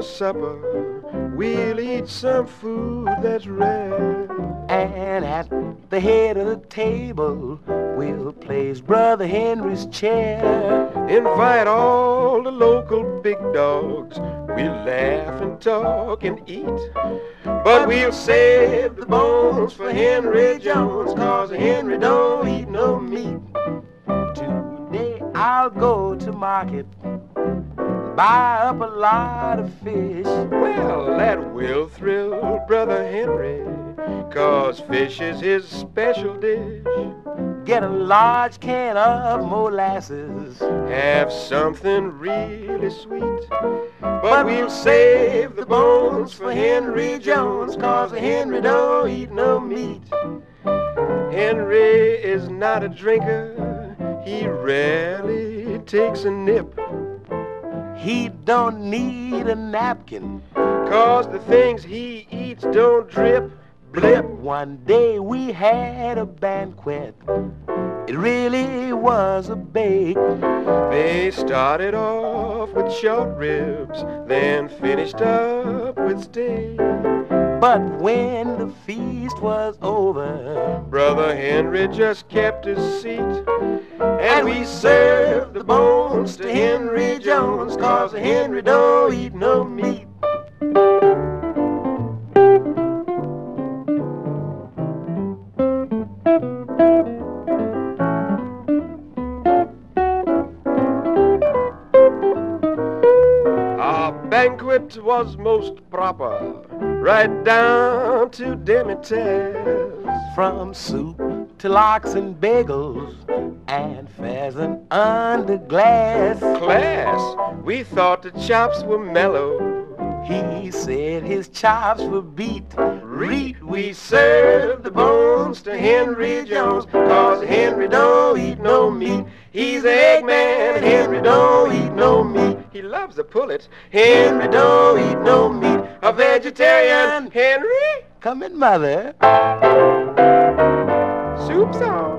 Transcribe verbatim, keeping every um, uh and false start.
supper, we'll eat some food that's rare. And at the head of the table, we'll place Brother Henry's chair. Invite all the local big dogs. We'll laugh and talk and eat. But we'll save the bones for Henry Jones, 'cause Henry don't eat no meat. Today I'll go to market, buy up a lot of fish. Well, that will thrill Brother Henry, 'cause fish is his special dish. Get a large can of molasses, have something really sweet. But we'll save the bones for Henry Jones, 'cause Henry don't eat no meat. Henry is not a drinker, he rarely takes a nip. He don't need a napkin, 'cause the things he eats don't drip. Blip. One day we had a banquet, it really was a bake. They started off with short ribs, then finished up with steak. But when the feast was over, Brother Henry just kept his seat. And we served the bones to Henry Jones, 'cause Henry don't eat no meat. Our banquet was most proper, right down to demi-tasse. From soup to lox and bagels, and pheasant under glass. Class, we thought the chops were mellow. He said his chops were beat. Reet, we served the bones to Henry Jones, 'cause Henry don't eat no meat. He's an Eggman, and Henry don't eat no meat. He loves a pullet. Henry don't eat no meat. A vegetarian, Henry? Come in, Mother. Soup's on.